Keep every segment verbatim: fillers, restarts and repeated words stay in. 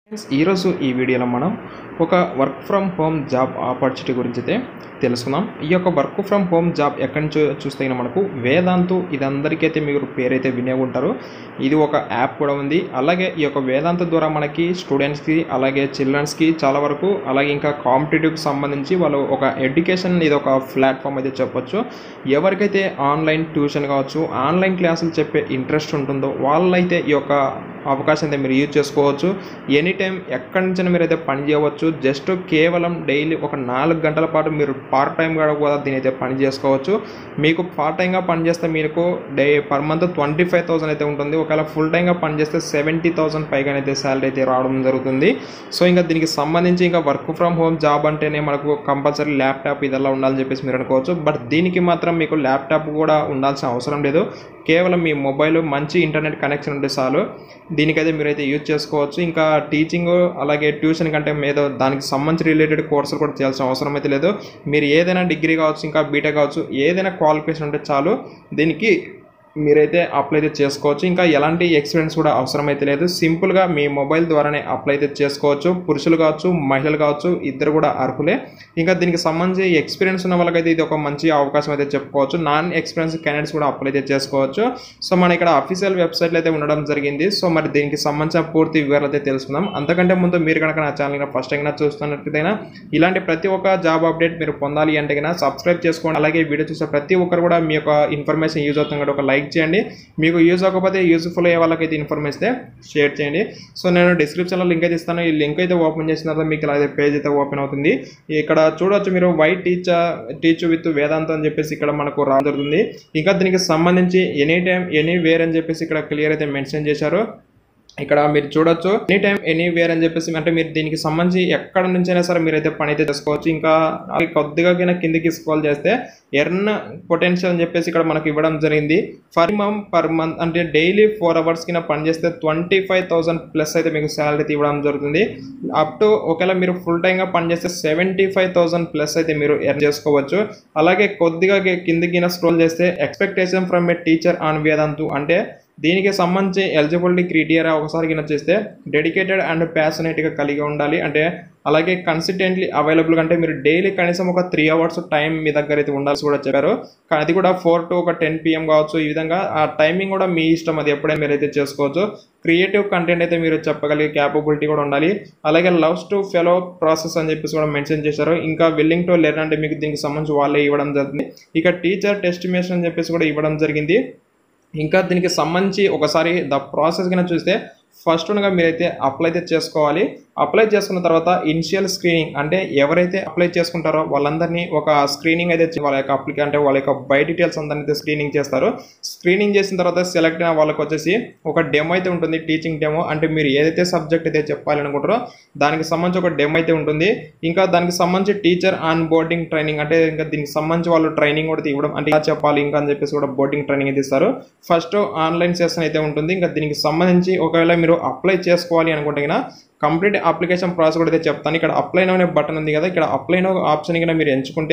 Friends, ఈరోజు ఈ వీడియోలో మనం ఒక work from home job opportunity గురించి అయితే తెలుసుకుందాం. ఈ యొక్క వర్క్ ఫ్రమ్ హోమ్ జాబ్ ఎక్కడి నుంచి చూస్తే మనకు వేదాంతు, ఇది అందరికైతే మీరు పేరైతే వినే ఉంటారు. ఇది ఒక యాప్ కూడా ఉంది. అలాగే ఈ యొక్క వేదాంతు ద్వారా మనకి స్టూడెంట్స్కి అలాగే చిల్డ్రన్స్కి చాలా వరకు, అలాగే ఇంకా కాంపిటేటివ్కి సంబంధించి వాళ్ళు ఒక ఎడ్యుకేషన్, ఇది ఒక ప్లాట్ఫామ్ అయితే చెప్పొచ్చు. ఎవరికైతే ఆన్లైన్ ట్యూషన్ కావచ్చు, ఆన్లైన్ క్లాసులు చెప్పే ఇంట్రెస్ట్ ఉంటుందో వాళ్ళైతే ఈ యొక్క అవకాశం అయితే మీరు యూజ్ చేసుకోవచ్చు. ఎనీ టైం ఎక్కడి నుంచి మీరు అయితే పని చేయవచ్చు. జస్ట్ కేవలం డైలీ ఒక నాలుగు గంటల పాటు మీరు పార్ట్ టైంగా కూడా దీని అయితే పని చేసుకోవచ్చు. మీకు పార్ట్ టైంగా పని చేస్తే మీకు day per month twenty five thousand అయితే ఉంటుంది. ఒకవేళ ఫుల్ టైంగా పని చేస్తే సెవెంటీ థౌసండ్ పైగా అయితే శాలరీ అయితే రావడం జరుగుతుంది. సో ఇంకా దీనికి సంబంధించి ఇంకా వర్క్ ఫ్రమ్ హోమ్ జాబ్ అంటేనే మనకు కంపల్సరీ ల్యాప్టాప్ ఇదెలా ఉండాలని చెప్పేసి మీరు అనుకోవచ్చు. బట్ దీనికి మాత్రం మీకు ల్యాప్టాప్ కూడా ఉండాల్సిన అవసరం లేదు. కేవలం మీ మొబైల్ మంచి ఇంటర్నెట్ కనెక్షన్ ఉంటే చాలు, దీనికైతే మీరైతే యూజ్ చేసుకోవచ్చు. ఇంకా టీచింగ్ అలాగే ట్యూషన్ కంటే మీద దానికి సంబంధించి రిలేటెడ్ కోర్సులు కూడా చేయాల్సిన అవసరం అయితే లేదు. మీరు ఏదైనా డిగ్రీ కావచ్చు, ఇంకా బీటెక్ కావచ్చు, ఏదైనా క్వాలిఫికేషన్ ఉంటే చాలు, దీనికి మీరైతే అప్లై అయితే చేసుకోవచ్చు. ఇంకా ఎలాంటి ఎక్స్పీరియన్స్ కూడా అవసరం అయితే లేదు. సింపుల్గా మీ మొబైల్ ద్వారానే అప్లై అయితే చేసుకోవచ్చు. పురుషులు కావచ్చు, మహిళలు కావచ్చు, ఇద్దరు కూడా అర్హులే. ఇంకా దీనికి సంబంధించి ఎక్స్పీరియన్స్ ఉన్న వాళ్ళకైతే ఇది ఒక మంచి అవకాశం అయితే చెప్పుకోవచ్చు. నాన్ ఎక్స్పీరియన్స్ క్యాండిడేట్స్ కూడా అప్లై అయితే చేసుకోవచ్చు. సో మన ఇక్కడ అఫీషియల్ వెబ్సైట్లో అయితే ఉండడం జరిగింది. సో మరి దీనికి సంబంధించిన పూర్తి వివరాలు అయితే తెలుసుకుందాం. అంతకంటే ముందు మీరు కనుక నా ఛానల్ ఫస్ట్ టైం చూస్తున్నట్లయితే ఇలాంటి ప్రతి ఒక్క జాబ్ అప్డేట్ మీరు పొందాలి అంటే కన్నా సబ్స్క్రైబ్ చేసుకోండి. అలాగే వీడియో చూసే ప్రతి ఒక్కరు కూడా మీ యొక్క ఇన్ఫర్మేషన్ యూజ్ అవుతుంది కాబట్టి ఒక లైక్ చేయండి. మీకు యూజ్ అవ్వకపోతే యూజ్ఫుల్ అయ్యే వాళ్ళకైతే ఇన్ఫర్మేషన్ అయితే షేర్ చేయండి. సో నేను డిస్క్రిప్షన్లో లింక్ అయితే ఇస్తాను. ఈ లింక్ అయితే ఓపెన్ చేసిన తర్వాత మీకు అలాగే పేజ్ అయితే ఓపెన్ అవుతుంది. ఇక్కడ చూడవచ్చు మీరు why teach teach with Vedantu అని చెప్పేసి ఇక్కడ మనకు రావడం జరుగుతుంది. ఇంకా దీనికి సంబంధించి ఎనీ టైం ఎనీ వేర్ అని చెప్పేసి ఇక్కడ క్లియర్ అయితే మెన్షన్ చేశారు. ఇక్కడ మీరు చూడొచ్చు ఎనీ టైం ఎనీవేర్ అని చెప్పేసి, అంటే మీరు దీనికి సంబంధించి ఎక్కడ నుంచైనా సరే మీరైతే పని అయితే చేసుకోవచ్చు. ఇంకా కొద్దిగా కిందకి స్క్రోల్ చేస్తే ఎర్న్ పొటెన్షియల్ అని చెప్పేసి ఇక్కడ మనకు ఇవ్వడం జరిగింది. ఫర్ మంత్ పర్ మంత్ అంటే డైలీ ఫోర్ అవర్స్ కింద పని చేస్తే ట్వంటీ ఫైవ్ థౌసండ్ ప్లస్ అయితే మీకు శాలరీ ఇవ్వడం జరుగుతుంది. అప్ టు ఒకవేళ మీరు ఫుల్ టైంగా పని చేస్తే సెవెంటీ ఫైవ్ థౌసండ్ ప్లస్ అయితే మీరు ఎర్న్ చేసుకోవచ్చు. అలాగే కొద్దిగా కిందకి స్క్రోల్ చేస్తే expectation from a teacher on Vedantu, అంటే దీనికి సంబంధించి ఎలిజిబిలిటీ క్రైటీరియా ఒకసారి కింద చేస్తే డెడికేటెడ్ అండ్ ప్యాషనేట్గా కలిగి ఉండాలి, అంటే అలాగే కన్సిస్టెంట్లీ అవైలబుల్, అంటే మీరు డైలీ కనీసం ఒక త్రీ అవర్స్ టైం మీ దగ్గర అయితే ఉండాల్సి కూడా చెప్పారు. అది కూడా ఫోర్ టు ఒక టెన్ పిఎం కావచ్చు. ఈ విధంగా ఆ టైమింగ్ కూడా మీ ఇష్టం, అది ఎప్పుడైనా మీరు అయితే చేసుకోవచ్చు. క్రియేటివ్ కంటెంట్ అయితే మీరు చెప్పగలిగే క్యాపబిలిటీ కూడా ఉండాలి. అలాగే లవ్స్ టు ఫెలో ప్రాసెస్ అని చెప్పేసి కూడా మెన్షన్ చేశారు. ఇంకా విల్లింగ్ టు లెర్న్ అంటే మీకు దీనికి సంబంధించి వాళ్ళే ఇవ్వడం జరిగింది. ఇక టీచర్ టెస్టిమేషన్ అని చెప్పేసి కూడా ఇవ్వడం జరిగింది. ఇంకా దీనికి సంబంధించి ఒకసారి ద ప్రాసెస్ కింద చూస్తే ఫస్ట్ ఉండగా మీరైతే అప్లై అయితే చేసుకోవాలి. అప్లై చేసుకున్న తర్వాత ఇనిషియల్ స్క్రీనింగ్, అంటే ఎవరైతే అప్లై చేసుకుంటారో వాళ్ళందరినీ ఒక స్క్రీనింగ్ అయితే వాళ్ళ యొక్క అప్లికే అంటే వాళ్ళ యొక్క బై డీటెయిల్స్ అందరినీ అయితే స్క్రీనింగ్ చేస్తారు. స్క్రీనింగ్ చేసిన తర్వాత సెలెక్ట్ అయిన వాళ్ళకి వచ్చేసి ఒక డెమో అయితే ఉంటుంది, టీచింగ్ డెమో, అంటే మీరు ఏదైతే సబ్జెక్ట్ అయితే చెప్పాలి అనుకుంటారో దానికి సంబంధించి ఒక డెమో అయితే ఉంటుంది. ఇంకా దానికి సంబంధించి టీచర్ ఆన్ బోర్డింగ్ ట్రైనింగ్, అంటే ఇంకా దీనికి సంబంధించి వాళ్ళు ట్రైనింగ్ కూడా ఇవ్వడం, అంటే ఇలా చెప్పాలి ఇంకా అని చెప్పేసి కూడా బోర్డింగ్ ట్రైనింగ్ అయితే ఇస్తారు. ఫస్ట్ ఆన్లైన్ సెషన్ అయితే ఉంటుంది. ఇంకా దీనికి సంబంధించి ఒకవేళ మీరు అప్లై చేసుకోవాలి అనుకుంటే కన్నా కంప్లీట్ అప్లికేషన్ ప్రాసెస్ కూడా అయితే చెప్తాను. ఇక్కడ అప్లై నో అనే బటన్ ఉంది కదా, ఇక్కడ అప్లై నో ఆప్షన్ కింద మీరు ఎంచుకుంటే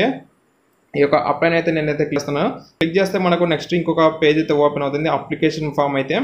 ఈ యొక్క అప్లై అయితే నేనైతే క్లిక్ చేస్తున్నాను. క్లిక్ చేస్తే మనకు నెక్స్ట్ ఇంకొక పేజ్ అయితే ఓపెన్ అవుతుంది, అప్లికేషన్ ఫామ్ అయితే.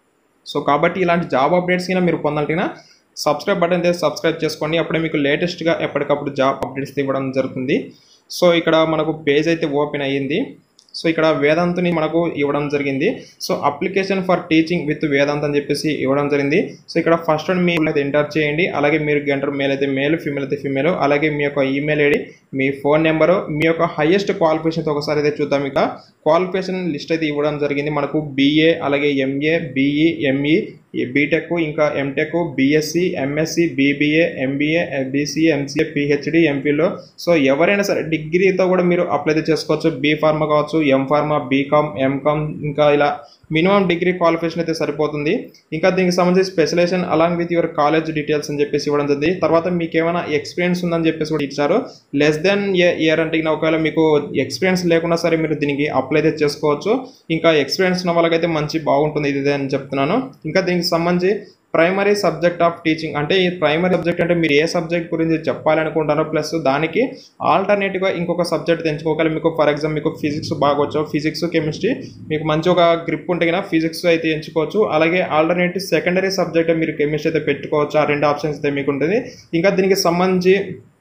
సో కాబట్టి ఇలాంటి జాబ్ అప్డేట్స్ కింద మీరు పొందాలంటే సబ్స్క్రైబ్ బటన్ అయితే సబ్స్క్రైబ్ చేసుకోండి. అప్పుడే మీకు లేటెస్ట్గా ఎప్పటికప్పుడు జాబ్ అప్డేట్స్ ఇవ్వడం జరుగుతుంది. సో ఇక్కడ మనకు పేజ్ అయితే ఓపెన్ అయ్యింది. సో ఇక్కడ వేదాంతుని మనకు ఇవ్వడం జరిగింది. So application for teaching with Vedantu అని చెప్పేసి ఇవ్వడం జరిగింది. సో ఇక్కడ ఫస్ట్ వన్ మీరు అయితే ఎంటర్ చేయండి. అలాగే మీరు ఎంటర్ మేల్ అయితే మేల్, ఫీమేల్ అయితే ఫీమేల్, అలాగే మీ యొక్క ఈమెయిల్ ఐడి, మీ ఫోన్ నెంబరు, మీ యొక్క హైయెస్ట్ క్వాలిఫికేషన్తో ఒకసారి అయితే చూద్దాం. ఇక క్వాలిఫికేషన్ లిస్ట్ అయితే ఇవ్వడం జరిగింది మనకు. బీఏ, అలాగే ఎంఏ, బీఈ, ఎంఈ, బీటెక్, ఇంకా MTech, BSc, MSc, BBA, MBA, BCA, MCA, PhD, ఎంపీలో. సో ఎవరైనా సరే డిగ్రీతో కూడా మీరు అప్లై చేసుకోవచ్చు. బీ ఫార్మా కావచ్చు, ఎం ఫార్మా, బీకామ్, ఎంకామ్, ఇంకా ఇలా మినిమం డిగ్రీ క్వాలిఫికేషన్ అయితే సరిపోతుంది. ఇంకా దీనికి సంబంధించి specialisation along with your college details అని చెప్పేసి ఇవ్వడం జరిగింది. తర్వాత మీకు ఏమైనా ఎక్స్పీరియన్స్ ఉందని చెప్పేసి కూడా ఇచ్చారు. లెస్ దెన్ ఏ ఇయర్ అంటే ఒకవేళ మీకు ఎక్స్పీరియన్స్ లేకున్నా సరే మీరు దీనికి అప్లై అయితే చేసుకోవచ్చు. ఇంకా ఎక్స్పీరియన్స్ ఉన్న వాళ్ళకైతే మంచి బాగుంటుంది ఇది అని చెప్తున్నాను. ఇంకా దీనికి సంబంధించి ప్రైమరీ సబ్జెక్ట్ ఆఫ్ టీచింగ్ అంటే ఈ ప్రైమరీ సబ్జెక్ట్ అంటే మీరు ఏ సబ్జెక్ట్ గురించి చెప్పాలనుకుంటారో ప్లస్ దానికి ఆల్టర్నేటివ్గా ఇంకొక సబ్జెక్ట్ ఎంచుకోగలరు. మీకు ఫర్ ఎగ్జాంపుల్ మీకు ఫిజిక్స్ బాగా వచ్చు, ఫిజిక్స్ కెమిస్ట్రీ మీకు మంచి ఒక గ్రిప్ ఉంటే కనుక ఫిజిక్స్ అయితే ఎంచుకోవచ్చు. అలాగే ఆల్టర్నేటివ్ సెకండరీ సబ్జెక్ట్ మీరు కెమిస్ట్రీ అయితే పెట్టుకోవచ్చు. ఆ రెండు ఆప్షన్స్ అయితే మీకు ఉంటుంది. ఇంకా దీనికి సంబంధించి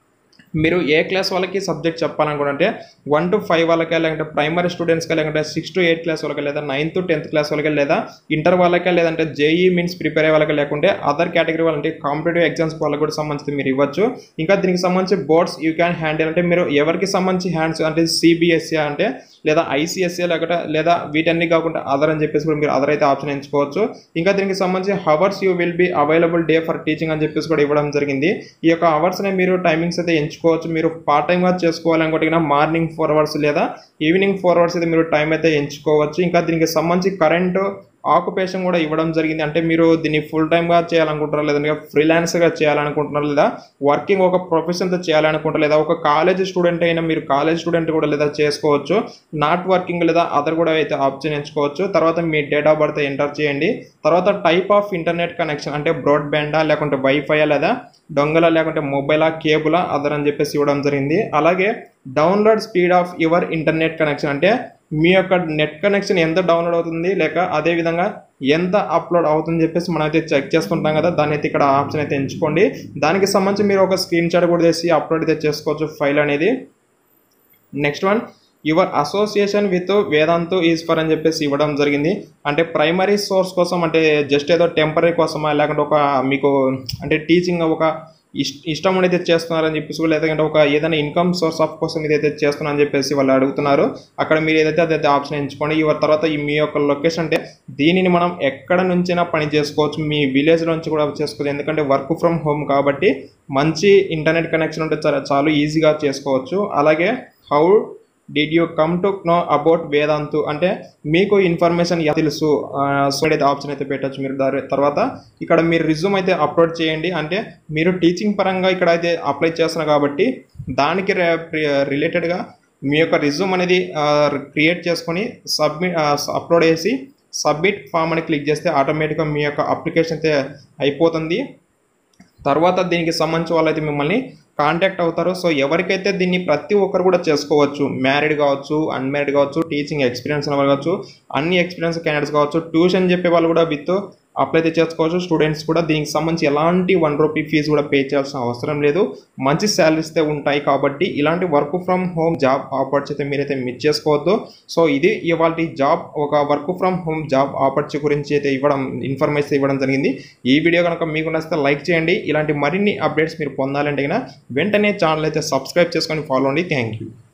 మీరు ఏ క్లాస్ వాళ్ళకి సబ్జెక్ట్ చెప్పాలనుకుంటే వన్ టు ఫైవ్ వాళ్ళకే, లేదంటే ప్రైమరీ స్టూడెంట్స్కి, లేదంటే సిక్స్ టు ఎయిట్ క్లాస్ వాళ్ళకి, లేదా నైన్త్ టు టెన్త్ క్లాస్ వాళ్ళకి, లేదా ఇంటర్ వాళ్ళకే, లేదంటే జేఈ మీన్స్ ప్రిపేర్ అయ్యే వాళ్ళకి, లేకుంటే అదర్ కేటగిరీ వాళ్ళంటే కాంపిటేటివ్ ఎగ్జామ్స్ వాళ్ళకి కూడా సంబంధించి మీరు ఇవ్వచ్చు. ఇంకా దీనికి సంబంధించి బోర్డ్స్ యూ క్యాన్ హ్యాండిల్ అంటే మీరు ఎవరికి సంబంధించి హ్యాండ్స్ అంటే సిబిఎస్ఈ అంటే లేదా ఐసిఎస్ఈ లేకపోతే లేదా వీటన్ని కాకుండా అదర్ అని చెప్పేసి కూడా మీరు అదర్ అయితే ఆప్షన్ ఎంచుకోవచ్చు. ఇంకా దీనికి సంబంధించి hours you will be available day for teaching అని చెప్పేసి కూడా ఇవ్వడం జరిగింది. ఈ యొక్క అవర్స్ని మీరు టైమింగ్స్ అయితే ఎంచుకోవచ్చు. మీరు పార్ట్ టైమ్గా చేసుకోవాలనుకుంటే మార్నింగ్ ఫోర్ అవర్స్ లేదా ఈవినింగ్ ఫోర్ అవర్స్ అయితే మీరు టైం అయితే ఎంచుకోవచ్చు. ఇంకా దీనికి సంబంధించి కరెంట్ ఆక్యుపేషన్ కూడా ఇవ్వడం జరిగింది. అంటే మీరు దీన్ని ఫుల్ టైమ్గా చేయాలనుకుంటారా, లేదంటే ఫ్రీలాన్స్గా చేయాలనుకుంటున్నారు, లేదా వర్కింగ్ ఒక ప్రొఫెషన్తో చేయాలనుకుంటారు, లేదా ఒక కాలేజ్ స్టూడెంట్ అయినా మీరు కాలేజ్ స్టూడెంట్ కూడా లేదా చేసుకోవచ్చు. నాట్ వర్కింగ్ లేదా అదర్ కూడా అయితే ఆప్షన్ ఎంచుకోవచ్చు. తర్వాత మీ డేట్ ఆఫ్ బర్త్ ఎంటర్ చేయండి. తర్వాత టైప్ ఆఫ్ ఇంటర్నెట్ కనెక్షన్ అంటే బ్రాడ్బ్యాండా, లేకుంటే వైఫై, లేదా దొంగల, లేకుంటే మొబైలా, కేబులా, అదర్ అని చెప్పేసి ఇవ్వడం జరిగింది. అలాగే download speed of your internet connection అంటే మీ యొక్క నెట్ కనెక్షన్ ఎంత డౌన్లోడ్ అవుతుంది, లేక అదేవిధంగా ఎంత అప్లోడ్ అవుతుందని చెప్పేసి మనం అయితే చెక్ చేసుకుంటాం కదా, దాన్ని అయితే ఇక్కడ ఆప్షన్ అయితే ఎంచుకోండి. దానికి సంబంధించి మీరు ఒక స్క్రీన్ షాట్ కూడా తీసి అప్లోడ్ అయితే చేసుకోవచ్చు ఫైల్ అనేది. Next one your association with Vedantu is for అని చెప్పేసి ఇవ్వడం జరిగింది. అంటే ప్రైమరీ సోర్స్ కోసం అంటే జస్ట్ ఏదో టెంపరీ కోసమా, లేకుంటే ఒక మీకు అంటే టీచింగ్ ఒక ఇష్ట ఇష్టం అయితే చేస్తున్నారని చెప్పేసి, లేదంటే ఒక ఏదైనా ఇన్కమ్ సోర్స్ ఆఫ్ కోసం ఇదైతే చేస్తున్నారని చెప్పేసి వాళ్ళు అడుగుతున్నారు. అక్కడ మీరు ఏదైతే అదైతే ఆప్షన్ ఎంచుకోండి. ఇవర్ తర్వాత మీ యొక్క లొకేషన్ అంటే దీనిని మనం ఎక్కడ నుంచైనా పని చేసుకోవచ్చు, మీ విలేజ్ నుంచి కూడా చేసుకోవచ్చు. ఎందుకంటే వర్క్ ఫ్రమ్ హోమ్ కాబట్టి మంచి ఇంటర్నెట్ కనెక్షన్ ఉంటే చాలా చాలా ఈజీగా చేసుకోవచ్చు. అలాగే how did you come to know about Vedantu అంటే మీకు ఇన్ఫర్మేషన్ తెలుసు సో అయితే ఆప్షన్ అయితే పెట్టచ్చు మీరు. దాని తర్వాత ఇక్కడ మీరు రిజ్యూమ్ అయితే అప్లోడ్ చేయండి. అంటే మీరు టీచింగ్ పరంగా ఇక్కడ అయితే అప్లై చేస్తున్నారు కాబట్టి దానికి రిలేటెడ్గా మీ యొక్క రిజ్యూమ్ అనేది క్రియేట్ చేసుకొని సబ్మిట్ అప్లోడ్ చేసి సబ్మిట్ ఫామ్ అని క్లిక్ చేస్తే ఆటోమేటిక్గా మీ యొక్క అప్లికేషన్ అయితే అయిపోతుంది. తర్వాత దీనికి సంబంధించి వాళ్ళైతే మిమ్మల్ని కాంటాక్ట్ అవుతారు. సో ఎవరికైతే దీన్ని ప్రతి ఒక్కరు కూడా చేసుకోవచ్చు, మ్యారీడ్ కావచ్చు, అన్మ్యారీడ్ కావచ్చు, టీచింగ్ ఎక్స్పీరియన్స్ ఉన్న వాళ్ళు కావచ్చు, అన్ని ఎక్స్పీరియన్స్ క్యాండిడేట్స్ కావచ్చు, ట్యూషన్ చెప్పే వాళ్ళు కూడా విత్ అప్లై అయితే చేసుకోవచ్చు. స్టూడెంట్స్ కూడా దీనికి సంబంధించి ఎలాంటి వన్ రూపీ ఫీజు కూడా పే చేయాల్సిన అవసరం లేదు. మంచి శాలరీస్ అయితే ఉంటాయి కాబట్టి ఇలాంటి work from home job opportunity అయితే మీరైతే మిస్ చేసుకోవద్దు. సో ఇది ఇవాళ జాబ్ ఒక work from home job opportunity గురించి అయితే ఇవ్వడం ఇన్ఫర్మేషన్ ఇవ్వడం జరిగింది. ఈ వీడియో కనుక మీకు నచ్చితే లైక్ చేయండి. ఇలాంటి మరిన్ని అప్డేట్స్ మీరు పొందాలంటే కనుక వెంటనే ఛానల్ అయితే సబ్స్క్రైబ్ చేసుకొని ఫాలో అండి. Thank you.